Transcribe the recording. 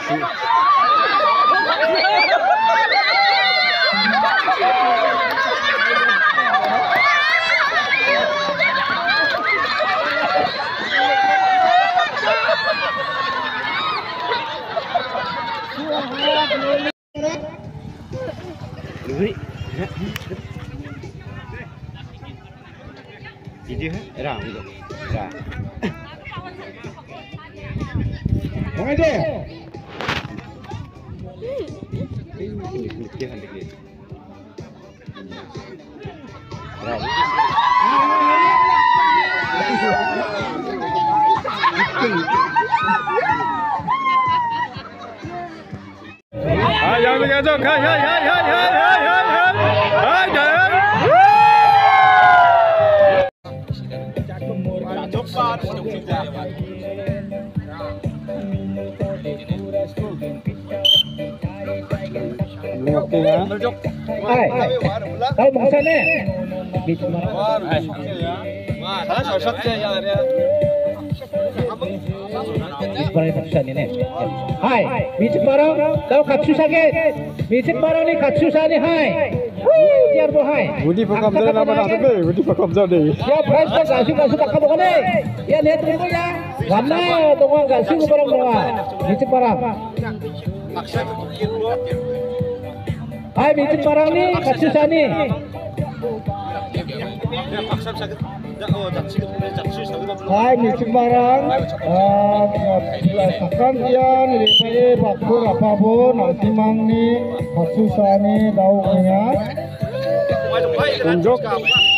Ini era itu. Ya. Mau aja. Jangan begitu, hai. Tahu maksudnya? Hai, bisik barang, tahu katsu sakit. Bisik barang ni katsu sani hai. Tiar bo hai. Budi pekamjau nama nak tu, budi pekamjau deh. Ya, price kan kasih tak kamu kan? Ya lihat dulu ya. Mana tunggu kasih barang berapa? Bisik barang. Hai, bisik barang ni katsu sani. Hai, bisik barang. Sekarang kian daripada bakul apapun nanti mang ni katsu sani daunnya. Tunjuk.